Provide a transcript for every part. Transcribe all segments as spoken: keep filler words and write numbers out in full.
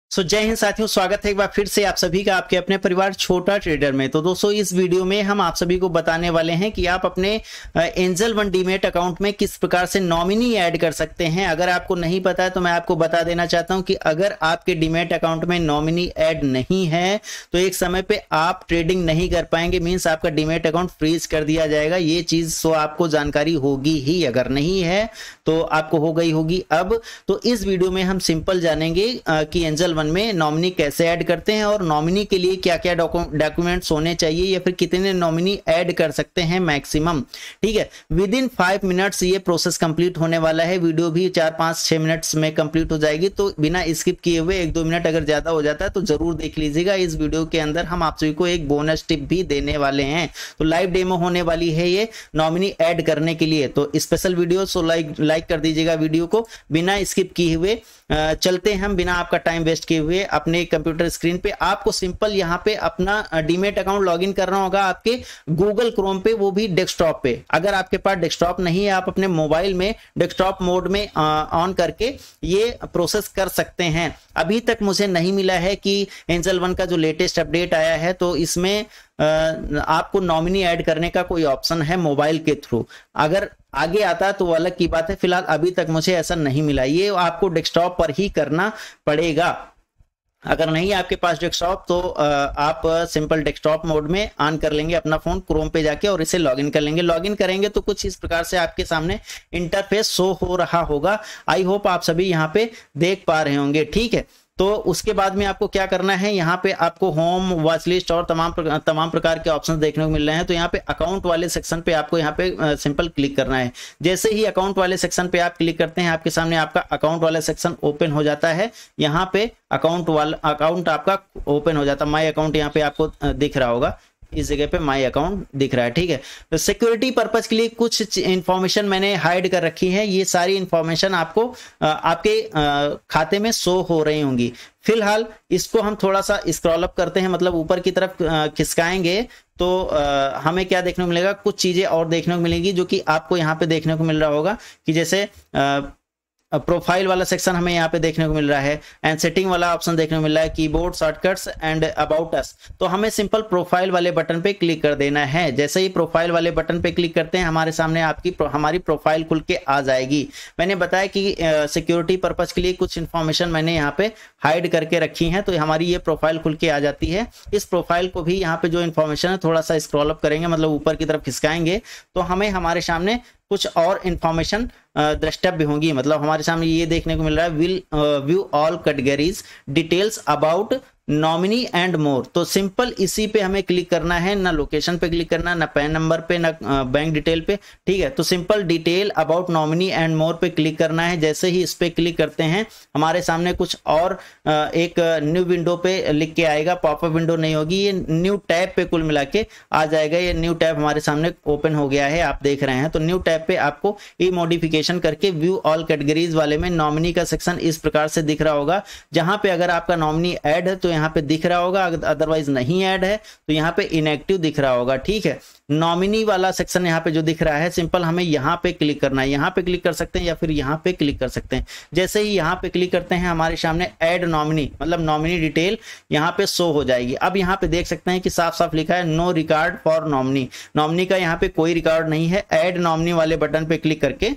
सो जय हिंद साथियों, स्वागत है एक बार फिर से आप सभी का आपके अपने परिवार छोटा ट्रेडर में। तो दोस्तों इस वीडियो में हम आप सभी को बताने वाले हैं कि आप अपने एंजल वन डीमेट अकाउंट में किस प्रकार से नॉमिनी ऐड कर सकते हैं। अगर आपको नहीं पता है तो मैं आपको बता देना चाहता हूं कि अगर आपके डीमेट अकाउंट में नॉमिनी ऐड नहीं है तो एक समय पे आप ट्रेडिंग नहीं कर पाएंगे, मीन्स आपका डीमेट अकाउंट फ्रीज कर दिया जाएगा। ये चीज तो आपको जानकारी होगी ही, अगर नहीं है तो आपको हो गई होगी अब। तो इस वीडियो में हम सिंपल जानेंगे कि एंजल वन में नॉमिनी कैसे ऐड करते हैं और नॉमिनी के लिए क्या क्या डॉक्यूमेंट्स होने चाहिए या फिर कितने नॉमिनी ऐड कर सकते हैं मैक्सिमम। ठीक है, विद इन फाइव मिनट्स ये प्रोसेस कंप्लीट होने वाला है। वीडियो भी चार पांच छह मिनट्स में कंप्लीट हो जाएगी, तो बिना स्किप किए हुए एक दो मिनट अगर ज्यादा हो जाता है तो जरूर देख लीजिएगा। इस वीडियो के अंदर हम आप सभी को एक बोनस टिप भी देने वाले हैं। तो लाइव डेमो होने वाली है ये नॉमिनी ऐड करने के लिए, तो special video so like like कर दीजिएगा वीडियो को। बिना स्किप किए हुए चलते हैं, हम बिना आपका टाइम वेस्ट किए हुए अपने कंप्यूटर स्क्रीन पे। आपको सिंपल यहाँ पे अपना डीमेट अकाउंट लॉगिन करना होगा आपके गूगल क्रोम पे, वो भी डेस्कटॉप पे। अगर आपके पास डेस्कटॉप नहीं है, आप अपने मोबाइल में डेस्कटॉप मोड में ऑन करके ये प्रोसेस कर सकते हैं। अभी तक मुझे नहीं मिला है कि एंजल वन का जो लेटेस्ट अपडेट आया है तो इसमें आपको नॉमिनी ऐड करने का कोई ऑप्शन है मोबाइल के थ्रू। अगर आगे आता है तो वो अलग की बात है, फिलहाल अभी तक मुझे ऐसा नहीं मिला। ये आपको डेस्कटॉप पर ही करना पड़ेगा। अगर नहीं आपके पास डेस्कटॉप तो आप सिंपल डेस्कटॉप मोड में ऑन कर लेंगे अपना फोन क्रोम पे जाके और इसे लॉगिन कर लेंगे। लॉगिन करेंगे तो कुछ इस प्रकार से आपके सामने इंटरफेस शो हो रहा होगा। आई होप आप सभी यहाँ पे देख पा रहे होंगे। ठीक है, तो उसके बाद में आपको क्या करना है, यहाँ पे आपको होम, वॉच लिस्ट और तमाम प्रकार, तमाम प्रकार के ऑप्शंस देखने को मिल रहे हैं। तो यहाँ पे अकाउंट वाले सेक्शन पे आपको यहाँ पे सिंपल क्लिक करना है। जैसे ही अकाउंट वाले सेक्शन पे आप क्लिक करते हैं, आपके सामने आपका अकाउंट वाला सेक्शन ओपन हो जाता है। यहाँ पे अकाउंट वाला अकाउंट आपका ओपन हो जाता है। माई अकाउंट यहाँ पे आपको दिख रहा होगा, इस जगह पे माई अकाउंट दिख रहा है। ठीक है, तो सिक्योरिटी पर्पस के लिए कुछ इंफॉर्मेशन मैंने हाइड कर रखी है। ये सारी इंफॉर्मेशन आपको आपके खाते में शो हो रही होंगी। फिलहाल इसको हम थोड़ा सा स्क्रॉल अप करते हैं, मतलब ऊपर की तरफ खिसकाएंगे तो हमें क्या देखने को मिलेगा, कुछ चीजें और देखने को मिलेगी जो कि आपको यहाँ पे देखने को मिल रहा होगा कि जैसे प्रोफाइल वाला सेक्शन हमें यहाँ पे देखने को मिल रहा है एंड सेटिंग वाला ऑप्शन देखने को मिल रहा है, keyboard shortcuts and about us. तो हमें सिंपल प्रोफाइल वाले बटन पे क्लिक कर देना है। जैसे ही प्रोफाइल वाले बटन पे क्लिक करते हैं, हमारे सामने आपकी प्रो, हमारी प्रोफाइल खुल के आ जाएगी। मैंने बताया कि सिक्योरिटी पर्पज के लिए कुछ इन्फॉर्मेशन मैंने यहाँ पे हाइड करके रखी है, तो हमारी ये प्रोफाइल खुल के आ जाती है। इस प्रोफाइल को भी यहाँ पे जो इन्फॉर्मेशन है थोड़ा सा स्क्रॉल अप करेंगे, मतलब ऊपर की तरफ खिसकाएंगे तो हमें हमारे सामने कुछ और इंफॉर्मेशन द्रष्टव्य होंगी। मतलब हमारे सामने ये देखने को मिल रहा है, will view all categories details about nominee and more. तो सिंपल इसी पे हमें क्लिक करना है, ना लोकेशन पे क्लिक करना, ना पैन नंबर पे, ना बैंक डिटेल पे। ठीक है, तो simple detail about nominee and more पे क्लिक करना है। जैसे ही इस पे क्लिक करते हैं, हमारे सामने कुछ और एक न्यू विंडो पे लिख के आएगा। पॉपअप विंडो नहीं होगी, ये न्यू टैब पे कुल मिला के आ जाएगा। ये न्यू टैब हमारे सामने ओपन हो गया है, आप देख रहे हैं। तो न्यू टैब पे आपको ये मॉडिफिकेशन करके व्यू ऑल कैटेगरीज वाले में नॉमिनी का सेक्शन इस प्रकार से दिख रहा होगा, जहां पे अगर आपका नॉमिनी ऐड है तो यहाँ पे दिख रहा होगा, अदरवाइज नहीं ऐड है तो यहाँ पे इनएक्टिव दिख रहा होगा। ठीक है, नॉमिनी वाला सेक्शन यहाँ पे जो दिख रहा है, सिंपल हमें यहाँ पे क्लिक करना है। यहाँ पे क्लिक कर सकते हैं या फिर यहाँ पे क्लिक कर सकते हैं। जैसे ही यहाँ पे क्लिक करते हैं, हमारे सामने ऐड नॉमिनी मतलब नॉमिनी डिटेल यहाँ पे शो हो जाएगी। अब यहाँ पे देख सकते हैं कि साफ साफ लिखा है no record for nominee. Nominee का यहाँ पे कोई रिकॉर्ड नहीं है। ऐड नॉमिनी वाले बटन पे क्लिक करके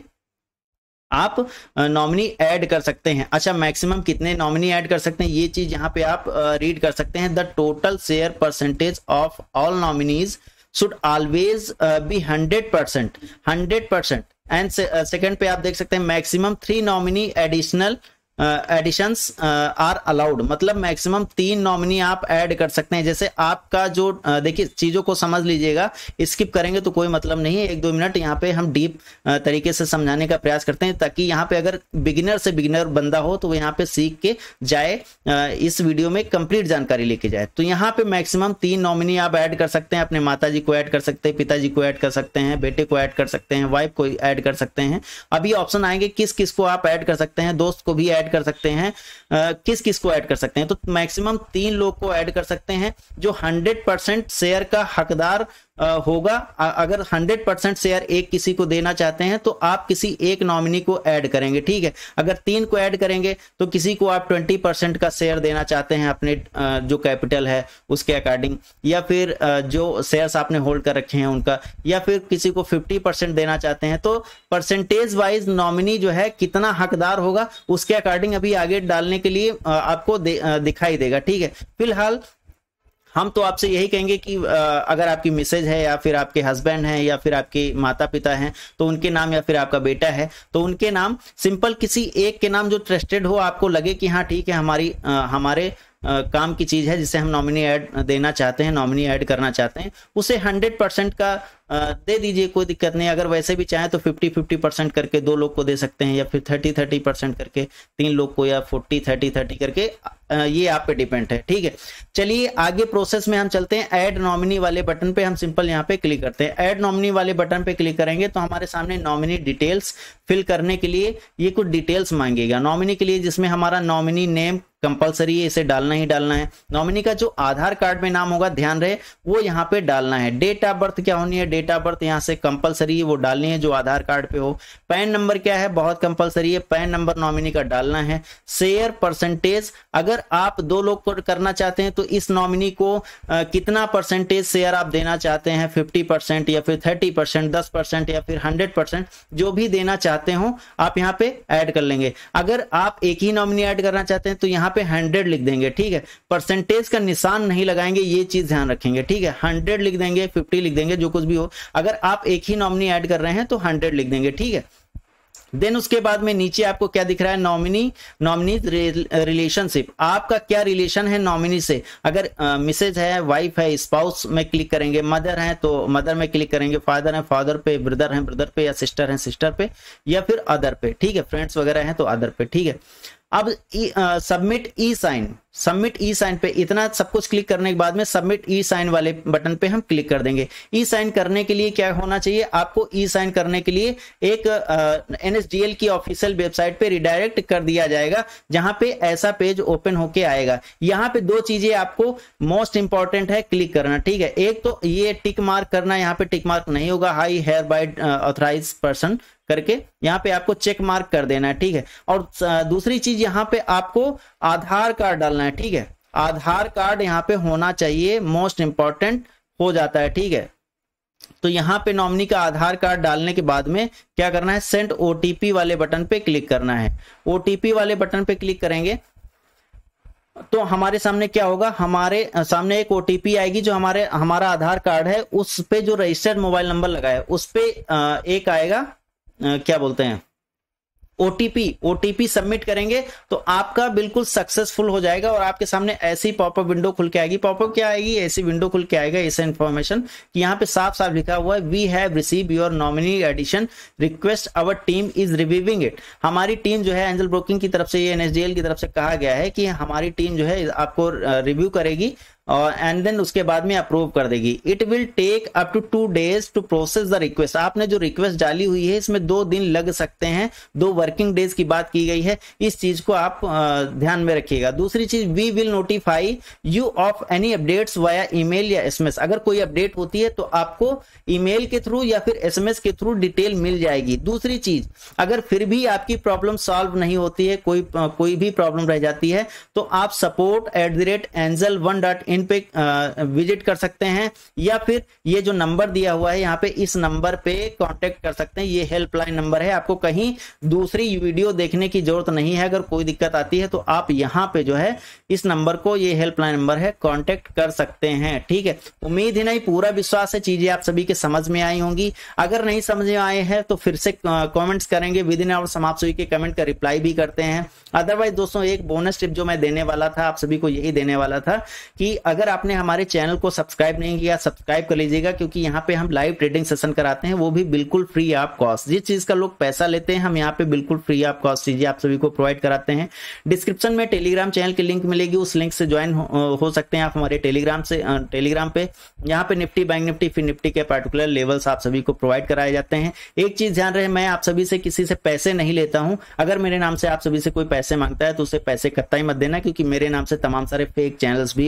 आप नॉमिनी ऐड कर सकते हैं। अच्छा, मैक्सिमम कितने नॉमिनी ऐड कर सकते हैं ये चीज यहाँ पे आप रीड कर सकते हैं। The total share percentage of all nominees should always be hundred percent hundred percent and second पे आप देख सकते हैं maximum three nominee additional additions are allowed. मतलब मैक्सिमम तीन नॉमिनी आप ऐड कर सकते हैं। जैसे आपका जो uh, देखिए चीजों को समझ लीजिएगा, स्किप करेंगे तो कोई मतलब नहीं है। एक दो मिनट यहाँ पे हम डीप uh, तरीके से समझाने का प्रयास करते हैं, ताकि यहाँ पे अगर बिगिनर से बिगिनर बंदा हो तो वो यहाँ पे सीख के जाए, uh, इस वीडियो में कंप्लीट जानकारी लेके जाए। तो यहाँ पे मैक्सिमम तीन नॉमिनी आप ऐड कर सकते हैं। अपने माता जी को ऐड कर सकते हैं, पिताजी को ऐड कर सकते हैं, बेटे को ऐड कर सकते हैं, वाइफ को ऐड कर सकते हैं। अभी ऑप्शन आएंगे किस किस को आप ऐड कर सकते हैं, दोस्त को भी ऐड कर सकते हैं, आ, किस किस को ऐड कर सकते हैं। तो मैक्सिमम तीन लोग को ऐड कर सकते हैं जो हंड्रेड परसेंट शेयर का हकदार होगा, अगर हंड्रेड परसेंट शेयर एक किसी को देना चाहते हैं तो आप किसी एक नॉमिनी को ऐड करेंगे, ठीक है। अगर तीन को ऐड करेंगे तो किसी को आप ट्वेंटी परसेंट का शेयर देना चाहते हैं अपने जो कैपिटल है उसके अकॉर्डिंग, या फिर जो शेयर्स आपने होल्ड कर रखे हैं उनका, या फिर किसी को फिफ्टी परसेंट देना चाहते हैं, तो परसेंटेज वाइज नॉमिनी जो है कितना हकदार होगा उसके अकॉर्डिंग अभी आगे डालने के लिए आपको दिखाई देगा, ठीक है। फिलहाल हम तो आपसे यही कहेंगे कि अगर आपकी मिसेज है या फिर आपके हस्बैंड हैं या फिर आपके माता पिता हैं तो उनके नाम, या फिर आपका बेटा है तो उनके नाम, सिंपल किसी एक के नाम जो ट्रस्टेड हो, आपको लगे कि हाँ ठीक है हमारी आ, हमारे आ, काम की चीज है जिसे हम नॉमिनी ऐड देना चाहते हैं, नॉमिनी ऐड करना चाहते हैं, उसे हंड्रेड परसेंट का आ, दे दीजिए, कोई दिक्कत नहीं। अगर वैसे भी चाहें तो फिफ्टी फिफ्टी परसेंट करके दो लोग को दे सकते हैं, या फिर थर्टी थर्टी परसेंट करके तीन लोग को, या फोर्टी थर्टी थर्टी करके, ये आप पे डिपेंड है, ठीक है। चलिए आगे प्रोसेस में हम चलते हैं। ऐड नॉमिनी वाले बटन पे हम सिंपल यहाँ पे क्लिक करते हैं। ऐड नॉमिनी वाले बटन पे क्लिक करेंगे तो हमारे सामने नॉमिनी डिटेल्स फिल करने के लिए ये कुछ डिटेल्स मांगेगा नॉमिनी के लिए, जिसमें हमारा नॉमिनी नेम कंपलसरी है, इसे डालना ही डालना है। नॉमिनी का जो आधार कार्ड में नाम होगा, ध्यान रहे, वो यहाँ पे डालना है। डेट ऑफ बर्थ क्या होनी है, डेट ऑफ बर्थ यहाँ से कंपलसरी है, वो डालनी है जो आधार कार्ड पे हो। पैन नंबर क्या है, बहुत कंपलसरी है, पैन नंबर नॉमिनी का डालना है। शेयर परसेंटेज, अगर आप दो लोग को करना चाहते हैं तो इस नॉमिनी को आ, कितना परसेंटेज शेयर आप देना चाहते हैं, फिफ्टी परसेंट या फिर थर्टी परसेंट, दस परसेंट या फिर हंड्रेड परसेंट, जो भी देना चाहते हो आप यहाँ पे ऐड कर लेंगे। अगर आप एक ही नॉमिनी ऐड करना चाहते हैं तो यहाँ पे हंड्रेड लिख देंगे, ठीक है। परसेंटेज का निशान नहीं लगाएंगे, ये चीज ध्यान रखेंगे, ठीक है। हंड्रेड लिख देंगे, फिफ्टी लिख देंगे, जो कुछ भी हो। अगर आप एक ही नॉमिनी ऐड कर रहे हैं तो हंड्रेड लिख देंगे, ठीक है। देन उसके बाद में नीचे आपको क्या दिख रहा है, नॉमिनी नॉमिनी रिलेशनशिप, आपका क्या रिलेशन है नॉमिनी से। अगर मिसेज है, वाइफ है, स्पाउस में क्लिक करेंगे, मदर है तो मदर में क्लिक करेंगे, फादर है फादर पे, ब्रदर है ब्रदर पे, या सिस्टर है सिस्टर पे, या फिर अदर पे, ठीक है। फ्रेंड्स वगैरह हैं तो अदर पे, ठीक है। अब submit e sign, submit e sign पे इतना सब कुछ क्लिक करने के बाद में सबमिट ई साइन वाले बटन पे हम क्लिक कर देंगे। ई साइन करने के लिए क्या होना चाहिए, आपको ई साइन करने के लिए एक एनएसडीएल की ऑफिशियल वेबसाइट पे रिडायरेक्ट कर दिया जाएगा, जहां पे ऐसा पेज ओपन होके आएगा। यहाँ पे दो चीजें आपको मोस्ट इंपॉर्टेंट है क्लिक करना, ठीक है। एक तो ये टिक मार्क करना, यहाँ पे टिक मार्क नहीं होगा, high here by authorise person करके यहाँ पे आपको चेक मार्क कर देना है, ठीक है। और दूसरी चीज यहाँ पे आपको आधार कार्ड डालना है, ठीक है। आधार कार्ड यहाँ पे होना चाहिए, मोस्ट इंपॉर्टेंट हो जाता है, ठीक है। तो यहाँ पे नॉमिनी का आधार कार्ड डालने के बाद में क्या करना है, सेंड ओटीपी वाले बटन पे क्लिक करना है। ओटीपी वाले बटन पे क्लिक करेंगे तो हमारे सामने क्या होगा, हमारे सामने एक ओटीपी आएगी, जो हमारे हमारा आधार कार्ड है उस पे जो रजिस्टर्ड मोबाइल नंबर लगा है उस पे एक आएगा, क्या बोलते हैं, ओटीपी। ओटीपी सबमिट करेंगे तो आपका बिल्कुल सक्सेसफुल हो जाएगा और आपके सामने ऐसी पॉपअप विंडो खुल के आएगी। पॉपअप क्या आएगी, ऐसी विंडो खुल के आएगा, ऐसा इंफॉर्मेशन कि यहाँ पे साफ साफ लिखा हुआ है, we have receive your nominee addition request, our team is reviewing it. हमारी टीम जो है एंजल ब्रोकिंग की तरफ से, ये एनएसडीएल की तरफ से कहा गया है कि हमारी टीम जो है आपको रिव्यू करेगी और एंड देन उसके बाद में अप्रूव कर देगी। It will take up to two days to process the request. आपने जो रिक्वेस्ट डाली हुई है इसमें दो दिन लग सकते हैं, दो वर्किंग डेज की बात की गई है, इस चीज को आप ध्यान में रखिएगा। दूसरी चीज, we will notify you of any updates via email या एसएमएस। अगर कोई अपडेट होती है तो आपको ईमेल के थ्रू या फिर एसएमएस के थ्रू डिटेल मिल जाएगी। दूसरी चीज, अगर फिर भी आपकी प्रॉब्लम सॉल्व नहीं होती है, कोई कोई भी प्रॉब्लम रह जाती है, तो आप support at the rate Angel One dot in पे विजिट कर सकते हैं, या फिर ये जो नंबर दिया हुआ है यहाँ पे, इस नंबर पे कांटेक्ट कर सकते हैं। ये हेल्पलाइन नंबर है, आपको कहीं दूसरी वीडियो देखने की जरूरत नहीं है। अगर कोई दिक्कत आती है तो आप यहाँ पे जो है इस नंबर को, ये हेल्पलाइन नंबर है, कांटेक्ट कर सकते हैं, ठीक है। उम्मीद है नहीं, पूरा विश्वास है चीजें आप सभी के समझ में आई होंगी। अगर नहीं समझ में आए हैं तो फिर से कमेंट्स करेंगे, विद इन आवर आप सभी के कमेंट का रिप्लाई भी करते हैं। अदरवाइज दोस्तों, एक बोनस टिप जो मैं देने वाला था, आप सभी को यही देने वाला था कि अगर आपने हमारे चैनल को सब्सक्राइब नहीं किया, सब्सक्राइब कर लीजिएगा, क्योंकि यहाँ पे हम लाइव ट्रेडिंग सेशन कराते हैं, वो भी बिल्कुल फ्री ऑफ कॉस्ट। जिस चीज का लोग पैसा लेते हैं, हम यहाँ पे बिल्कुल फ्री ऑफ कॉस्ट चीजें आप सभी को प्रोवाइड कराते हैं। डिस्क्रिप्शन में टेलीग्राम चैनल की लिंक मिलेगी, उस लिंक से ज्वाइन हो, हो सकते हैं आप हमारे टेलीग्राम से। टेलीग्राम पे यहाँ पे निफ्टी, बैंक निफ्टी, फिर निफ्टी के पर्टिकुलर लेवल्स आप सभी को प्रोवाइड कराए जाते हैं। एक चीज ध्यान रहे, मैं आप सभी से किसी से पैसे नहीं लेता हूं। अगर मेरे नाम से आप सभी से कोई पैसे मांगता है तो उसे पैसे कतई मत देना, क्योंकि मेरे नाम से तमाम सारे फेक चैनल्स भी बने हैं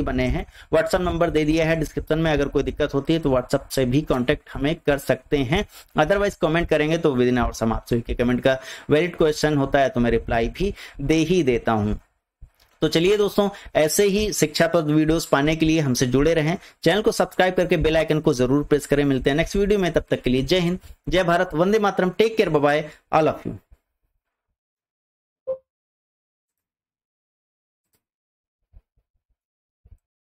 व्हाट्सअप नंबर दे दिया है डिस्क्रिप्शन में, अगर कोई दिक्कत होती है तो व्हाट्सअप से भी कॉन्टेक्ट हमें कर सकते हैं। अदरवाइज कमेंट करेंगे तो विद इन आवर्स हम आपसे के कमेंट का वैलिड क्वेश्चन होता है तो मैं रिप्लाई भी दे ही देता हूं। तो चलिए दोस्तों, ऐसे ही शिक्षाप्रद वीडियोस पाने के लिए हमसे जुड़े रहें, चैनल को सब्सक्राइब करके बेल आइकन को जरूर प्रेस करें। मिलते हैं नेक्स्ट वीडियो में, तब तक के लिए जय हिंद, जय Bharat, Vande Mataram, take care, bye bye, all of you.